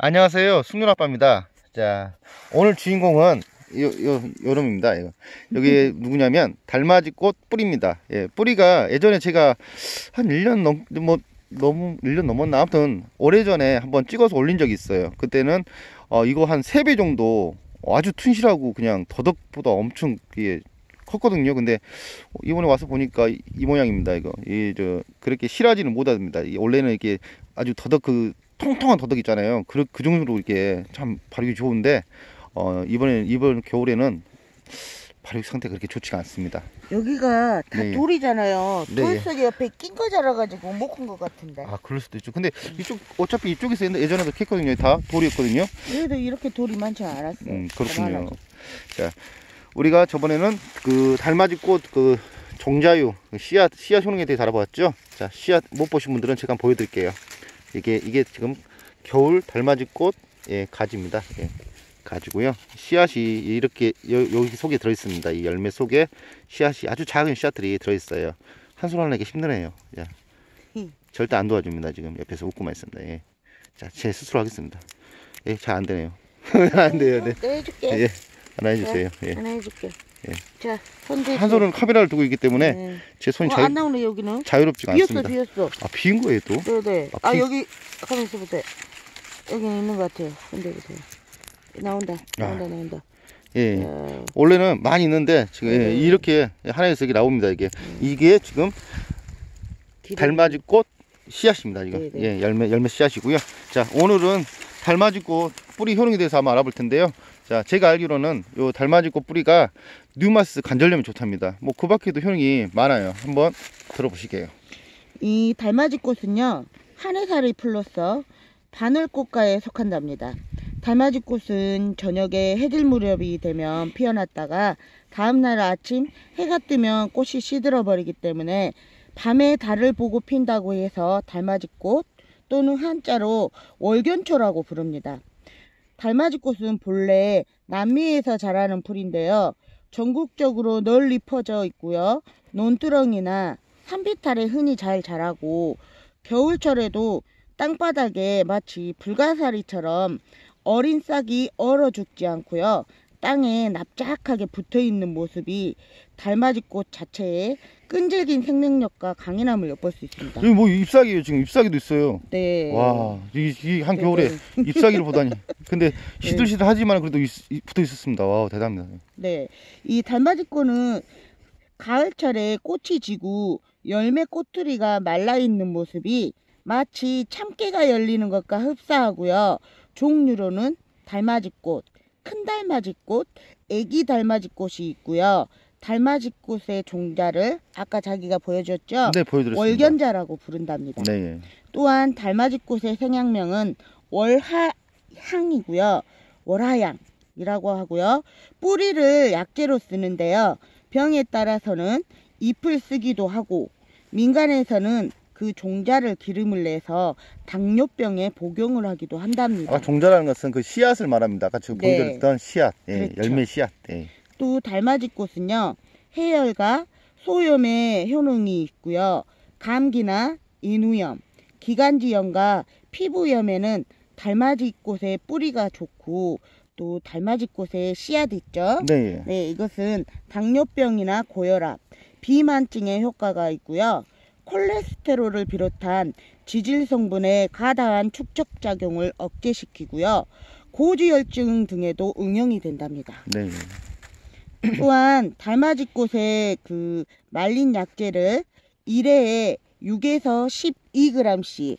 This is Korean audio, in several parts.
안녕하세요, 숙련아빠입니다. 자, 오늘 주인공은 요놈입니다. 여기 누구냐면 달맞이꽃 뿌리입니다. 예, 뿌리가 예전에 제가 한 1년 너무 1년 넘었나? 아무튼 오래전에 한번 찍어서 올린 적이 있어요. 그때는 이거 한 3배 정도 아주 튼실하고 그냥 더덕보다 엄청 컸거든요. 근데 이번에 와서 보니까 이 모양입니다. 그렇게 실하지는 못합니다. 원래는 이렇게 아주 통통한 더덕 있잖아요. 그 정도로 이렇게 참 발육이 좋은데 이번 겨울에는 발육 상태가 그렇게 좋지가 않습니다. 여기가 다 네. 돌이잖아요. 네. 돌석이 옆에 낀 거 자라가지고 못 큰 것 같은데. 아, 그럴 수도 있죠. 근데 어차피 이쪽에서 예전에도 캤거든요. 다 돌이었거든요. 얘도 이렇게 돌이 많지 않았어요. 그렇군요. 자, 우리가 저번에는 그 달맞이꽃 그 종자유 씨앗 효능에 대해서 알아봤죠. 자, 씨앗 못 보신 분들은 제가 한번 보여드릴게요. 이게 지금 겨울 달맞이꽃 가지입니다. 가지고요. 씨앗이 이렇게 여기 속에 들어있습니다. 이 열매 속에 씨앗이 아주 작은 씨앗들이 들어있어요. 한 손 하나 내기 힘드네요. 자, 절대 안 도와줍니다. 지금 옆에서 웃고만 있습니다. 자, 제 스스로 하겠습니다. 잘 안 되네요. 안 돼요. 네. 내가 해줄게. 하나 해주세요. 하나 해줄게. 자, 한 손은 카메라를 두고 있기 때문에 제 손이 안 나오네. 여기는 자유롭지가 않습니다. 비었어. 아, 비인 거예요 또? 네네. 여기 가만 있어보세요. 여기 있는 것 같아요. 근데 보세요. 나온다. 원래는 많이 있는데 지금 이렇게 하나에서 이렇게 나옵니다. 이게 지금 달맞이꽃 씨앗입니다. 지금 열매 씨앗이고요. 자, 오늘은 달맞이꽃 뿌리 효능에 대해서 한번 알아볼 텐데요. 자, 제가 알기로는 요 달맞이꽃 뿌리가 류마스 관절염에 좋답니다. 뭐 그 밖에도 효능이 많아요. 한번 들어보시게요. 이 달맞이꽃은요, 한해살이 풀로서 바늘꽃과에 속한답니다. 달맞이꽃은 저녁에 해질 무렵이 되면 피어났다가 다음날 아침 해가 뜨면 꽃이 시들어 버리기 때문에 밤에 달을 보고 핀다고 해서 달맞이꽃 또는 한자로 월견초라고 부릅니다. 달맞이꽃은 본래 남미에서 자라는 풀인데요. 전국적으로 널리 퍼져 있고요. 논두렁이나 산비탈에 흔히 잘 자라고 겨울철에도 땅바닥에 마치 불가사리처럼 어린 싹이 얼어 죽지 않고요. 땅에 납작하게 붙어있는 모습이 달맞이꽃 자체의 끈질긴 생명력과 강인함을 엿볼 수 있습니다. 여기 뭐 잎사귀예요. 지금 잎사귀도 있어요. 네. 와, 이 한겨울에 잎사귀를 보다니. 근데 시들시들하지만 그래도 붙어 있었습니다. 와, 대단합니다. 네, 이 달맞이꽃은 가을철에 꽃이 지고 열매 꼬투리가 말라있는 모습이 마치 참깨가 열리는 것과 흡사하고요. 종류로는 달맞이꽃, 큰 달맞이꽃, 애기 달맞이꽃이 있고요. 달맞이꽃의 종자를 아까 자기가 보여줬죠? 네, 보여드렸습니다. 월견자라고 부른답니다. 네. 또한 달맞이꽃의 생양명은 월하향이고요. 월하향이라고 하고요. 뿌리를 약재로 쓰는데요. 병에 따라서는 잎을 쓰기도 하고 민간에서는 그 종자를 기름을 내서 당뇨병에 복용을 하기도 한답니다. 종자라는 것은 그 씨앗을 말합니다. 아까 지금 보여드렸던 씨앗, 그렇죠. 열매 씨앗. 또 달맞이꽃은요, 해열과 소염에 효능이 있고요. 감기나 인후염, 기관지염과 피부염에는 달맞이꽃의 뿌리가 좋고, 또 달맞이꽃의 씨앗 있죠? 네, 이것은 당뇨병이나 고혈압, 비만증에 효과가 있고요. 콜레스테롤을 비롯한 지질 성분의 과다한 축적작용을 억제시키고요. 고지혈증 등에도 응용이 된답니다. 네. 또한 달맞이꽃의 그 말린 약재를 1회에 6에서 12g씩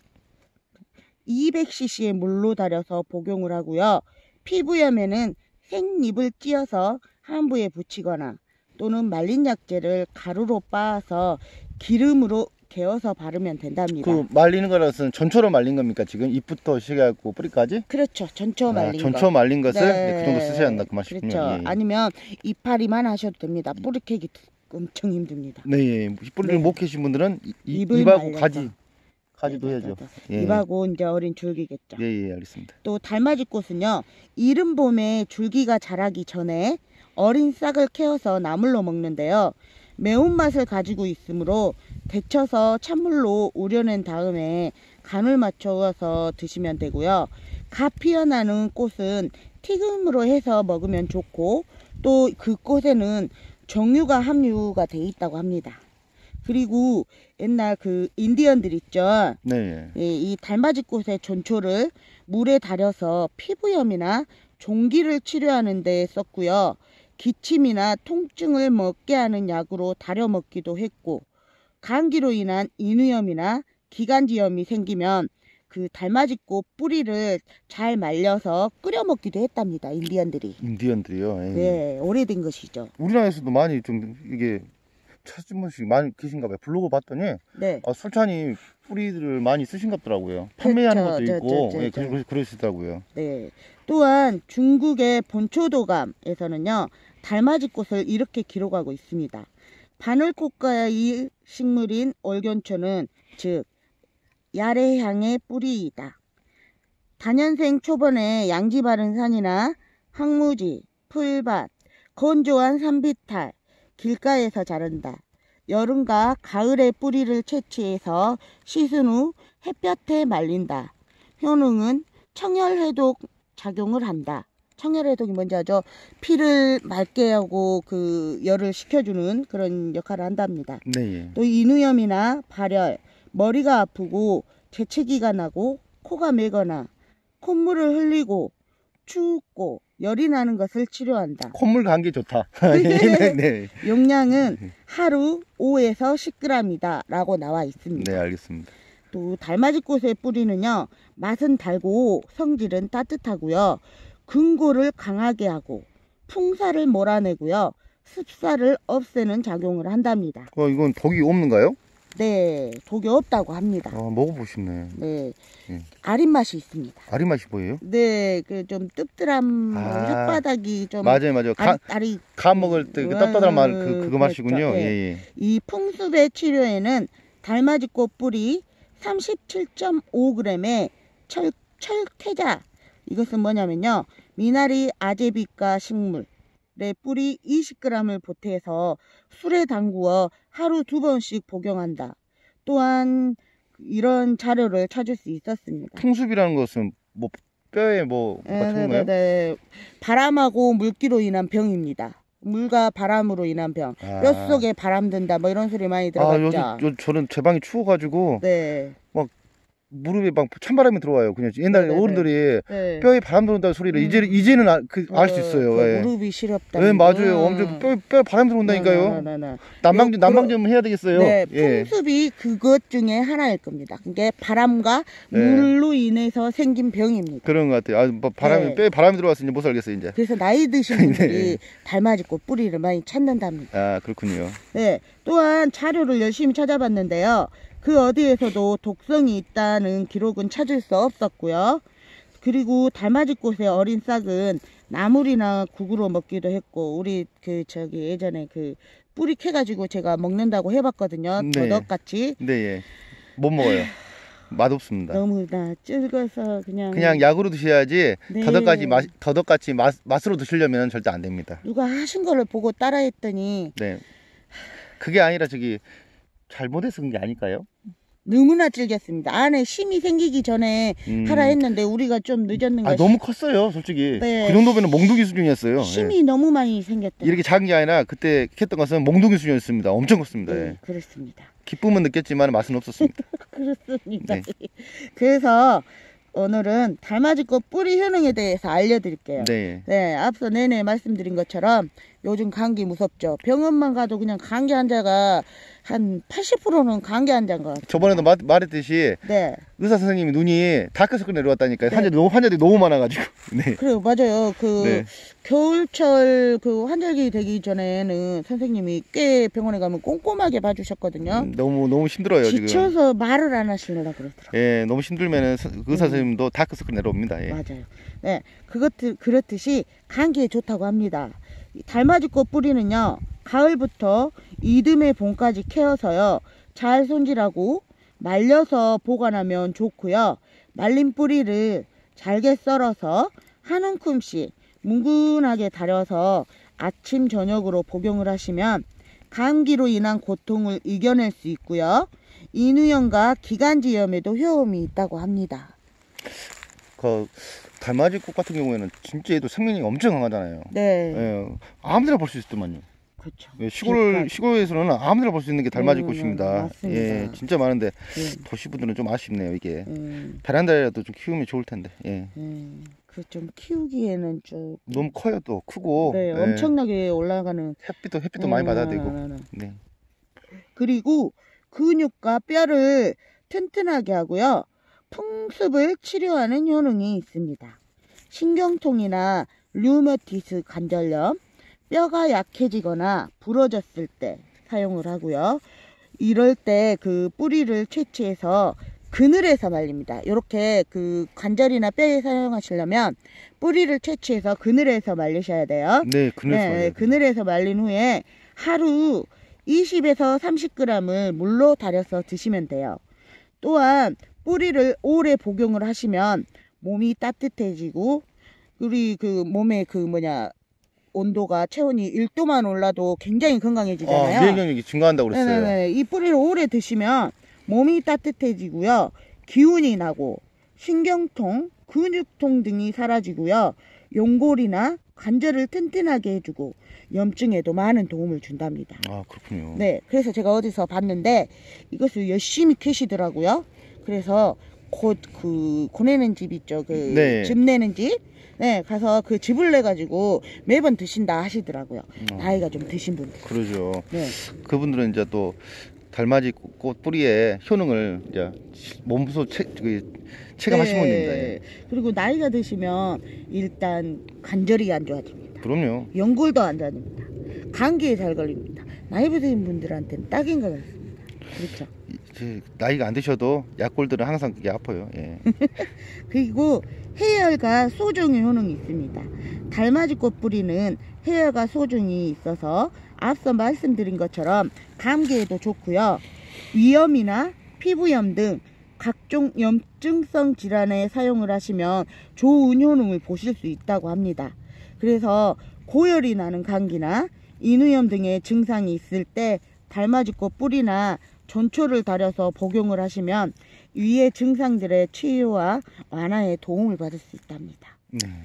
200cc의 물로 달여서 복용을 하고요. 피부염에는 생잎을 찧어서 함부에 붙이거나 또는 말린 약재를 가루로 빻아서 기름으로 개어서 바르면 된답니다. 그 말리는 거라서는 전초로 말린 겁니까? 지금 잎부터 시작하고 뿌리까지? 그렇죠. 전초 말린 거. 전초 말린 것을 그 정도 쓰셔야 한다 그 말이군요. 그렇죠. 아니면 이파리만 하셔도 됩니다. 뿌리 캐기 엄청 힘듭니다. 네, 뿌리를 못 캐신 분들은 잎하고 가지도 해야죠. 잎하고 이제 어린 줄기겠죠. 예, 알겠습니다. 또 달맞이꽃은요, 이른 봄에 줄기가 자라기 전에 어린 싹을 캐어서 나물로 먹는데요. 매운맛을 가지고 있으므로 데쳐서 찬물로 우려낸 다음에 간을 맞춰서 드시면 되고요. 갓 피어나는 꽃은 튀김으로 해서 먹으면 좋고 또 그 꽃에는 정유가 함유가 돼 있다고 합니다. 그리고 옛날 그 인디언들 있죠. 네. 이 달맞이 꽃의 전초를 물에 달여서 피부염이나 종기를 치료하는 데 썼고요. 기침이나 통증을 먹게 하는 약으로 달여 먹기도 했고, 감기로 인한 인후염이나 기관지염이 생기면 그 달맞이꽃 뿌리를 잘 말려서 끓여 먹기도 했답니다. 인디언들이. 인디언들이요. 예. 네, 오래된 것이죠. 우리나라에서도 많이 좀 이게 찾은 분씩 많이 계신가 봐요. 블로그 봤더니 네. 설찬이 뿌리들을 많이 쓰신갑더라고요. 판매하는 것도 있고 예, 그러시더라고요. 네. 또한 중국의 본초도감에서는요, 달맞이꽃을 이렇게 기록하고 있습니다. 바늘꽃과의 식물인 얼견초는 즉 야레향의 뿌리이다. 다년생 초반에 양지 바른 산이나 황무지, 풀밭, 건조한 산비탈, 길가에서 자란다. 여름과 가을에 뿌리를 채취해서 씻은 후 햇볕에 말린다. 효능은 청열해독 작용을 한다. 청열해독이 뭔지 아죠? 피를 맑게 하고 그 열을 식혀주는 그런 역할을 한답니다. 네. 또 인후염이나 발열, 머리가 아프고 재채기가 나고 코가 매거나 콧물을 흘리고 춥고 열이 나는 것을 치료한다. 콧물 감기 좋다. 네. 용량은 하루 5에서 10g이다 라고 나와 있습니다. 네, 알겠습니다. 또 달맞이꽃의 뿌리는요, 맛은 달고 성질은 따뜻하고요, 근골을 강하게 하고 풍사를 몰아내고요, 습사를 없애는 작용을 한답니다. 이건 독이 없는가요? 네, 독이 없다고 합니다. 먹어보고 싶네. 네, 예. 아린 맛이 있습니다. 아린 맛이 뭐예요? 네, 그 좀 뜰뜰한 혓바닥이 좀 맞아요. 간 먹을 때 그 따뜻한 맛 그거 맛이군요. 그렇죠. 예. 이 풍습의 치료에는 달맞이꽃 뿌리 37.5g의 철퇴자, 이것은 뭐냐면요, 미나리 아제비과 식물의 뿌리 20g을 보태서 술에 담구어 하루 2번씩 복용한다. 또한 이런 자료를 찾을 수 있었습니다. 풍습이라는 것은 뭐 뼈에 뭐가 좋은 거예요? 네. 바람하고 물기로 인한 병입니다. 물과 바람으로 인한 병. 뼛속에 바람 든다 뭐 이런 소리 많이 들어봤죠. 저는 제 방이 추워가지고 네. 막 무릎에 막 찬바람이 들어와요. 그냥 옛날 어른들이 네. 뼈에 바람 들어온다는 소리를 이제는 알 수 있어요. 그 예. 무릎이 시렵다. 네, 맞아요. 엄청 뼈에 바람 들어온다니까요. 난방 좀 해야 되겠어요. 네, 예. 풍습이 그것 중에 하나일 겁니다. 그게 바람과 물로 인해서 생긴 병입니다. 그런 것 같아요. 바람이 뼈에 바람이 들어와서 이제 못 살겠어요, 이제. 그래서 나이 드신 분들이 달맞이꽃 뿌리를 많이 찾는답니다. 그렇군요. 네, 또한 자료를 열심히 찾아봤는데요, 그 어디에서도 독성이 있다는 기록은 찾을 수 없었고요. 그리고 달맞이꽃의 어린 싹은 나물이나 국으로 먹기도 했고, 우리 예전에 뿌리 캐가지고 제가 먹는다고 해봤거든요. 더덕같이. 네, 예. 못 먹어요. 맛없습니다. 너무 질겨서 그냥 약으로 드셔야지. 네. 더덕같이 맛으로 드시려면 절대 안 됩니다. 누가 하신 거를 보고 따라했더니. 네. 그게 아니라 잘못해서 그런 게 아닐까요? 너무나 질겼습니다. 안에 심이 생기기 전에 하라 했는데 우리가 좀 늦었는가. 너무 컸어요, 솔직히. 네. 그 정도면 몽둥이 수준이었어요. 심이 너무 많이 생겼다. 이렇게 작은 게 아니라 그때 했던 것은 몽둥이 수준이었습니다. 엄청 컸습니다. 네, 그렇습니다. 기쁨은 느꼈지만 맛은 없었습니다. 그렇습니다. 네. 그래서 오늘은 달맞이꽃 뿌리 효능에 대해서 알려드릴게요. 네. 앞서 내내 말씀드린 것처럼 요즘 감기 무섭죠. 병원만 가도 그냥 감기 환자가 한 80%는 감기 환자인 것 같아요. 저번에도 말했듯이 의사 선생님이 눈이 다크서클 내려왔다니까요. 환자들이 너무 많아가지고. 네. 그래요, 맞아요. 겨울철 환절기 되기 전에는 선생님이 꽤 병원에 가면 꼼꼼하게 봐주셨거든요. 너무 힘들어요. 지쳐서 지금. 말을 안 하시려고 그러더라고요. 예, 너무 힘들면은 의사 선생님도 다크서클 내려옵니다. 예. 맞아요. 네, 그렇듯이 감기에 좋다고 합니다. 달맞이꽃 뿌리는요, 가을부터 이듬해 봄까지 캐어서요, 잘 손질하고 말려서 보관하면 좋고요. 말린 뿌리를 잘게 썰어서 한 움큼씩 뭉근하게 다려서 아침 저녁으로 복용을 하시면 감기로 인한 고통을 이겨낼 수 있고요. 인후염과 기관지염에도 효험이 있다고 합니다. 그 달맞이꽃 같은 경우에는 진짜 얘도 생명력이 엄청 강하잖아요. 네. 예, 아무데나 볼 수 있더만요. 그렇죠. 예, 시골에서는 아무데나 볼 수 있는 게 달맞이꽃입니다. 맞습니다. 예, 진짜 많은데 네. 도시분들은 좀 아쉽네요. 이게 베란다에라도 좀 키우면 좋을 텐데. 예. 그 좀 키우기에는 좀 너무 커요, 또 크고. 네, 예. 엄청나게 올라가는 햇빛도 많이 받아야 되고. 네. 그리고 근육과 뼈를 튼튼하게 하고요. 풍습을 치료하는 효능이 있습니다. 신경통이나 류마티스 관절염, 뼈가 약해지거나 부러졌을 때 사용을 하고요. 이럴 때 그 뿌리를 채취해서 그늘에서 말립니다. 이렇게 그 관절이나 뼈에 사용하시려면 뿌리를 채취해서 그늘에서 말리셔야 돼요. 네, 그늘에서 말린 후에 하루 20에서 30g을 물로 달여서 드시면 돼요. 또한 뿌리를 오래 복용을 하시면 몸이 따뜻해지고 우리 그 몸에 온도가 체온이 1도만 올라도 굉장히 건강해지잖아요. 免疫力증가한다고 그랬어요. 네네네. 이 뿌리를 오래 드시면 몸이 따뜻해지고요. 기운이 나고 신경통, 근육통 등이 사라지고요. 연골이나 관절을 튼튼하게 해주고 염증에도 많은 도움을 준답니다. 아, 그렇군요. 네, 그래서 제가 어디서 봤는데 이것을 열심히 캐시더라고요. 그래서 곧 그 고내는 집 있죠. 네. 즙 내는 집. 네, 가서 그 즙을 내 가지고 매번 드신다 하시더라고요. 나이가 좀 드신 분들. 그러죠. 네. 그분들은 이제 또 달맞이 꽃 뿌리의 효능을 이제 몸소 체감하신 분입니다. 예. 그리고 나이가 드시면 일단 관절이 안 좋아집니다. 그럼요. 연골도 안 좋아집니다. 감기에 잘 걸립니다. 나이 드신 분들한테는 딱인 것 같습니다. 그렇죠. 이제 나이가 안 드셔도 약골들은 항상 그게 아파요. 예. 그리고 해열과 소중의 효능이 있습니다. 달맞이꽃 뿌리는 해열과 소중이 있어서 앞서 말씀드린 것처럼 감기에도 좋고요. 위염이나 피부염 등 각종 염증성 질환에 사용을 하시면 좋은 효능을 보실 수 있다고 합니다. 그래서 고열이 나는 감기나 인후염 등의 증상이 있을 때 달맞이꽃 뿌리나 전초를 달여서 복용을 하시면 위의 증상들의 치유와 완화에 도움을 받을 수 있답니다.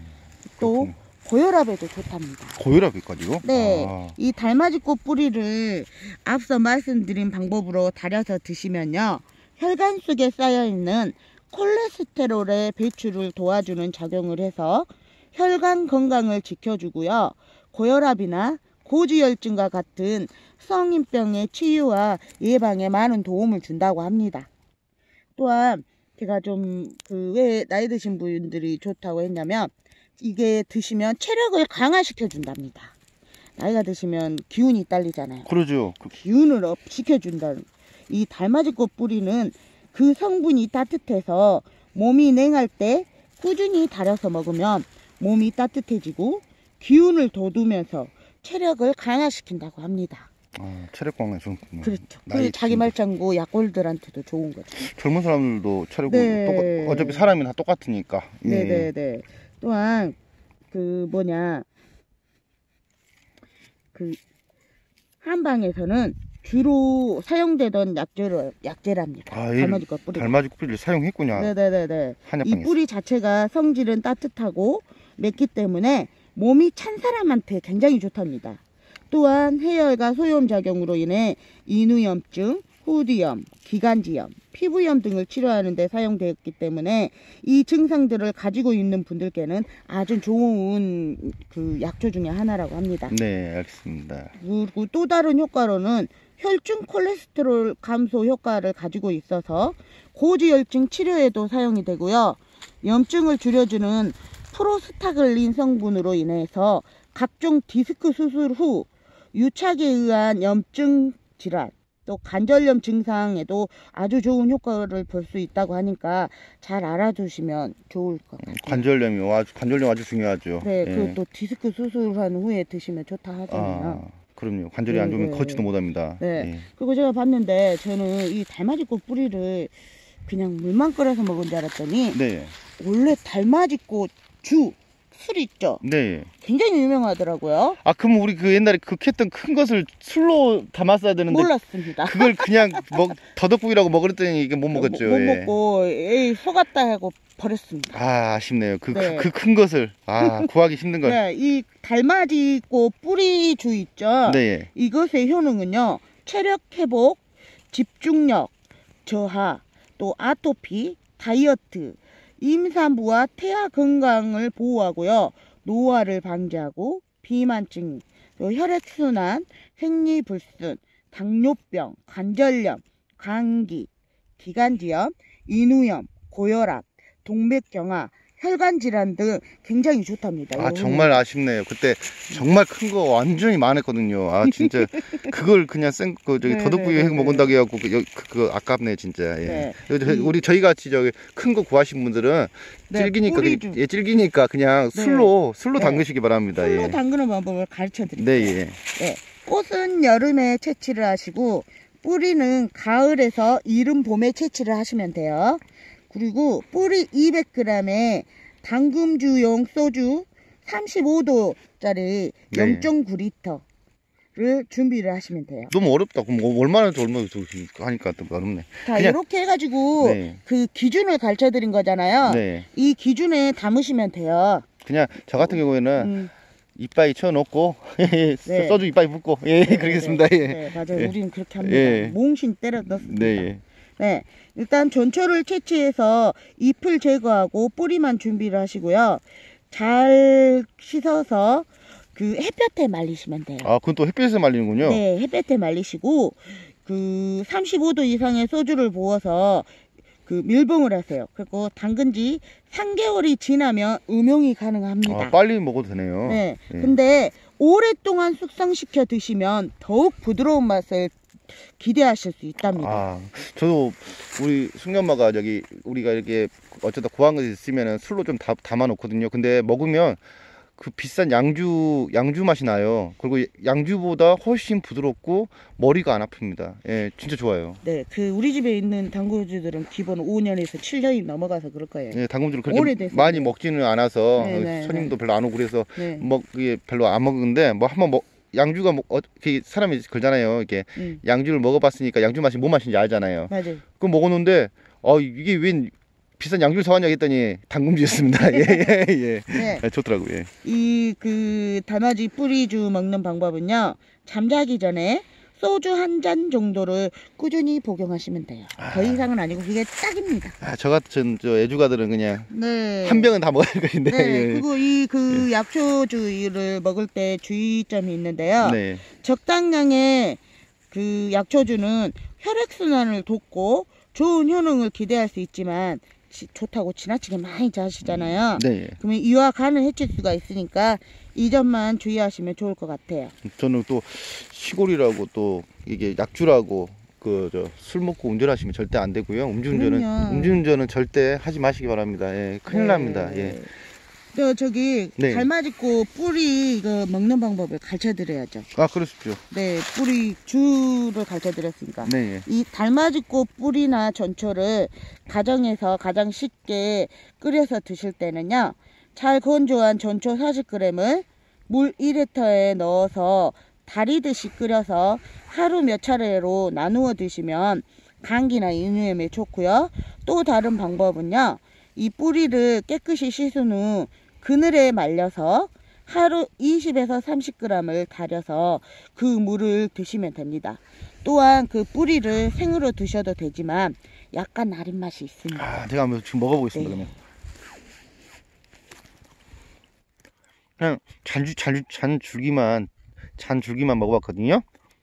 또 고혈압에도 좋답니다. 고혈압까지요? 네, 아. 이 달맞이꽃 뿌리를 앞서 말씀드린 방법으로 달여서 드시면요, 혈관 속에 쌓여있는 콜레스테롤의 배출을 도와주는 작용을 해서 혈관 건강을 지켜주고요, 고혈압이나 고지혈증과 같은 성인병의 치유와 예방에 많은 도움을 준다고 합니다. 또한 제가 좀 왜 나이 드신 분들이 좋다고 했냐면 이게 드시면 체력을 강화시켜 준답니다. 나이가 드시면 기운이 딸리잖아요. 그러죠. 기운을 업 시켜준다는. 이 달맞이꽃 뿌리는 그 성분이 따뜻해서 몸이 냉할 때 꾸준히 달여서 먹으면 몸이 따뜻해지고 기운을 돋우면서 체력을 강화시킨다고 합니다. 아, 체력 강화에 좋군요. 그렇죠. 그 자기 말짱구 약골들한테도 좋은 거죠. 젊은 사람들도 체력을 네. 어차피 사람이 다 똑같으니까. 예. 네네네. 또한 그 한방에서는 주로 사용되던 약재랍니다. 아, 달맞이꽃 뿌리. 달맞이꽃 뿌리를 사용했군요. 네네네네. 한약방에서. 이 뿌리 자체가 성질은 따뜻하고 맵기 때문에 몸이 찬 사람한테 굉장히 좋답니다. 또한 해열과 소염 작용으로 인해 인후염증, 후두염, 기관지염, 피부염 등을 치료하는 데 사용되었기 때문에 이 증상들을 가지고 있는 분들께는 아주 좋은 그 약초 중에 하나라고 합니다. 네, 알겠습니다. 그리고 또 다른 효과로는 혈중 콜레스테롤 감소 효과를 가지고 있어서 고지혈증 치료에도 사용이 되고요. 염증을 줄여주는 프로스타글린 성분으로 인해서 각종 디스크 수술 후 유착에 의한 염증 질환, 또 관절염 증상에도 아주 좋은 효과를 볼 수 있다고 하니까 잘 알아두시면 좋을 것 같아요. 관절염 아주 중요하죠. 네, 예. 그또 디스크 수술한 후에 드시면 좋다 하잖아요. 아, 그럼요. 관절이 안 좋으면 걷지도 못합니다. 네. 예. 그리고 제가 봤는데 저는 이 달맞이꽃 뿌리를 그냥 물만 끓여서 먹은 줄 알았더니 네. 원래 달맞이꽃 술 있죠? 네. 굉장히 유명하더라고요. 아, 그럼 우리 그 옛날에 그 캤던 큰 것을 술로 담았어야 되는데 몰랐습니다. 그걸 그냥 더덕국이라고 먹으랬더니 이게 못 먹었죠. 못 예. 먹고 에이, 속았다 하고 버렸습니다. 아, 아쉽네요. 그 네. 큰 것을 구하기 힘든 걸. 네, 이 달맞이꽃 뿌리주 있죠? 네. 이것의 효능은요, 체력 회복, 집중력, 저하, 또 아토피, 다이어트, 임산부와 태아 건강을 보호하고요, 노화를 방지하고 비만증, 또 혈액순환, 생리불순, 당뇨병, 관절염, 감기, 기관지염, 인후염, 고혈압, 동맥경화, 혈관질환 등 굉장히 좋답니다. 아, 정말 아쉽네요. 그때 정말 큰 거 완전히 많았거든요. 아, 진짜 그걸 그냥 더덕구이 해 먹은다고 해갖고 그거 아깝네 진짜. 예. 네. 우리 저희 같이 저기 큰 거 구하신 분들은 네, 질기니까 질기니까 그냥 네. 술로 네. 담그시기 바랍니다. 술로 예. 담그는 방법을 가르쳐 드릴게요. 네, 예. 네, 꽃은 여름에 채취를 하시고 뿌리는 가을에서 이른 봄에 채취를 하시면 돼요. 그리고 뿌리 200g에 담금주용 소주 35도짜리 네. 0.9L를 준비를 하시면 돼요. 너무 어렵다. 그럼 얼마나 하니까 또 어렵네. 자, 그냥- 이렇게 해가지고 네. 그 기준을 가르쳐 드린 거잖아요. 네. 이 기준에 담으시면 돼요. 그냥 저 같은 경우에는 음, 이빠이 쳐놓고 네. 소주 이빠이 붓고 그러겠습니다. 네, 예. 네, 맞아요. 예. 우리는 그렇게 합니다. 예. 몽신 때려 넣습니다. 네, 예. 네, 일단 전초를 채취해서 잎을 제거하고 뿌리만 준비를 하시고요. 잘 씻어서 그 햇볕에 말리시면 돼요. 아, 그건 또 햇빛에서 말리는군요. 네, 햇볕에 말리시고 그 35도 이상의 소주를 부어서 그 밀봉을 하세요. 그리고 담근 지 3개월이 지나면 음용이 가능합니다. 아, 빨리 먹어도 되네요. 네, 예. 근데 오랫동안 숙성시켜 드시면 더욱 부드러운 맛을 기대하실 수 있답니다. 아, 저도 우리 숙녀엄마가 우리가 이렇게 어쩌다 구한 것이 있으면은 술로 좀 담아 놓거든요. 근데 먹으면 그 비싼 양주 맛이 나요. 그리고 양주보다 훨씬 부드럽고 머리가 안 아픕니다. 예, 진짜 좋아요. 네, 그 우리 집에 있는 당구주들은 기본 5년에서 7년이 넘어가서 그럴 거예요. 예, 당금주를 그렇게 오래돼서 많이 먹지는 않아서 네, 네, 손님도 별로 안 오고 그래서 네. 그게 별로 안 먹는데 한번 양주가 사람이 그러잖아요. 이렇게 양주를 먹어봤으니까 양주 맛이 뭐 맛인지 알잖아요. 맞아요. 그거 먹었는데 이게 웬 비싼 양주를 사왔냐 했더니 당금주였습니다. 예. 네, 좋더라고요. 예. 이 그 달맞이 뿌리주 먹는 방법은요. 잠자기 전에 소주 한 잔 정도를 꾸준히 복용하시면 돼요. 더 이상은 아니고 그게 딱입니다. 아, 저 같은 애주가들은 그냥 네. 한 병은 다 먹어야 될 것인데. 네, 예. 그리고 그 약초주를 먹을 때 주의점이 있는데요. 네. 적당량의 그 약초주는 혈액순환을 돕고 좋은 효능을 기대할 수 있지만 좋다고 지나치게 많이 자시잖아요. 네. 그러면 이와 간을 해칠 수가 있으니까 이 점만 주의하시면 좋을 것 같아요. 저는 또 시골이라고 또 이게 약주라고 술 먹고 운전하시면 절대 안 되고요. 그럼요. 음주운전은 절대 하지 마시기 바랍니다. 예, 큰일 네. 납니다. 예. 저기 네. 달맞이꽃 뿌리 이거 먹는 방법을 가르쳐 드려야죠. 아, 그러십시오. 네, 뿌리 주를 가르쳐 드렸으니까. 네. 예. 이 달맞이꽃 뿌리나 전초를 가정에서 가장 쉽게 끓여서 드실 때는요. 잘 건조한 전초 40g을 물 1리터에 넣어서 달이듯이 끓여서 하루 몇 차례로 나누어 드시면 감기나 인후염에 좋고요. 또 다른 방법은요. 이 뿌리를 깨끗이 씻은 후 그늘에 말려서 하루 20에서 30g을 달여서 그 물을 드시면 됩니다. 또한 그 뿌리를 생으로 드셔도 되지만 약간 나린 맛이 있습니다. 아, 제가 한번 지금 먹어보겠습니다. 네. 그러면 그냥 잔 줄기만 먹어봤거든요.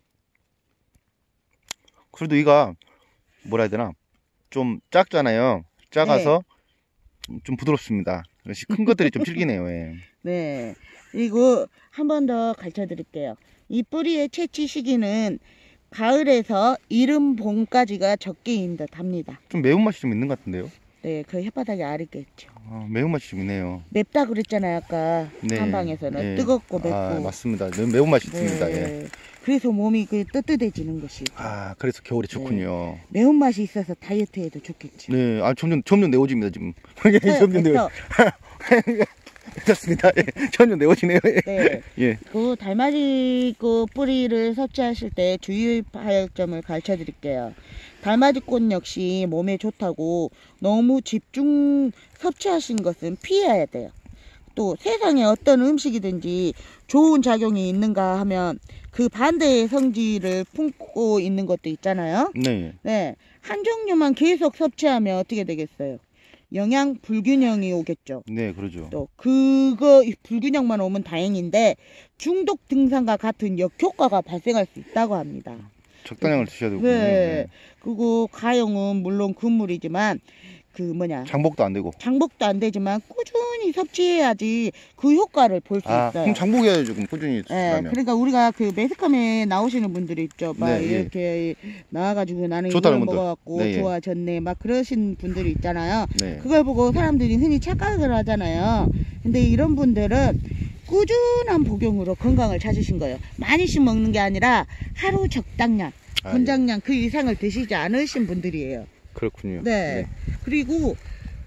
그래도 이가 뭐라 해야 되나 좀 작잖아요. 작아서 좀 부드럽습니다. 역시 큰 것들이 좀 질기네요. 예. 네. 그리고 한 번 더 가르쳐 드릴게요. 이 뿌리의 채취 시기는 가을에서 이른 봄까지가 적기인 듯 합니다. 좀 매운맛이 좀 있는 것 같은데요. 네, 그 혓바닥에 아리겠죠. 매운맛이 좀 있네요. 맵다 그랬잖아요, 아까 네. 한방에서는. 예. 뜨겁고 맵고. 아, 맞습니다. 매운맛이 있습니다. 예. 네. 그래서 몸이 그 뜨뜻해지는 것이. 아, 그래서 겨울이 좋군요. 매운맛이 있어서 다이어트에도 좋겠죠. 네, 점점 내오집니다 지금. 점점 내오. 괜찮습니다. 예. 전혀 내워지네요. 예. 네. 예. 그 달맞이 그 뿌리를 섭취하실 때 주의할 점을 가르쳐 드릴게요. 달맞이꽃 역시 몸에 좋다고 너무 집중 섭취하신 것은 피해야 돼요. 또 세상에 어떤 음식이든지 좋은 작용이 있는가 하면 그 반대의 성질을 품고 있는 것도 있잖아요. 네. 네. 한 종류만 계속 섭취하면 어떻게 되겠어요? 영양 불균형이 오겠죠. 네, 그러죠. 또 그거 불균형만 오면 다행인데 중독 증상과 같은 역효과가 발생할 수 있다고 합니다. 적당량을 드셔야 되고. 네. 그리고 가용은 물론 금물이지만 그 뭐냐 장복도 안 되고. 장복도 안 되지만 꾸준히 섭취해야지 그 효과를 볼 수 아, 있어요. 그럼 장복해야죠. 그럼 꾸준히 네, 드시려면. 그러니까 우리가 그 매스컴에 나오시는 분들이 있죠. 막 네, 예. 이렇게 나와가지고 나는 이걸 좋다는 분들. 먹어갖고 네, 예. 좋아졌네 막 그러신 분들이 있잖아요. 네. 그걸 보고 사람들이 흔히 착각을 하잖아요. 근데 이런 분들은 꾸준한 복용으로 건강을 찾으신 거예요. 많이씩 먹는 게 아니라 하루 적당량, 아, 권장량 그 이상을 드시지 않으신 분들이에요. 그렇군요. 네. 그리고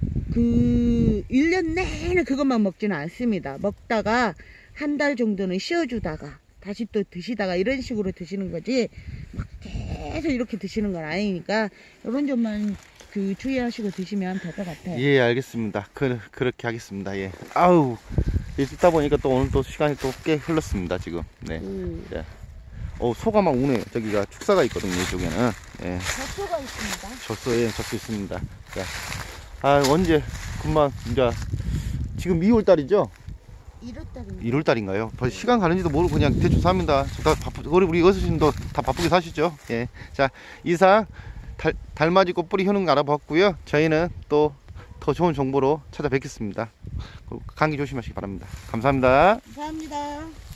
그 1년 내내 그것만 먹지는 않습니다. 먹다가 한 달 정도는 쉬어주다가 다시 또 드시다가 이런 식으로 드시는 거지 막 계속 이렇게 드시는 건 아니니까 이런 점만 그 주의하시고 드시면 될 것 같아요. 예, 알겠습니다. 그렇게 하겠습니다. 예. 아우, 듣다 보니까 또 오늘 또 시간이 또 꽤 흘렀습니다, 지금. 네. 예. 소가 막 우네. 저기가 축사가 있거든요, 이쪽에는. 예. 젖소가 있습니다. 젖소, 젖소 있습니다. 자, 언제, 금방, 이제, 지금 2월달이죠? 1월달입니다. 1월달인가요? 벌써 시간 가는지도 모르고 그냥 대충 삽니다. 우리 어르신도 다 바쁘게 사시죠? 예. 자, 이상, 달맞이꽃 뿌리 효능 알아봤고요. 저희는 또 더 좋은 정보로 찾아뵙겠습니다. 감기 조심하시기 바랍니다. 감사합니다. 감사합니다.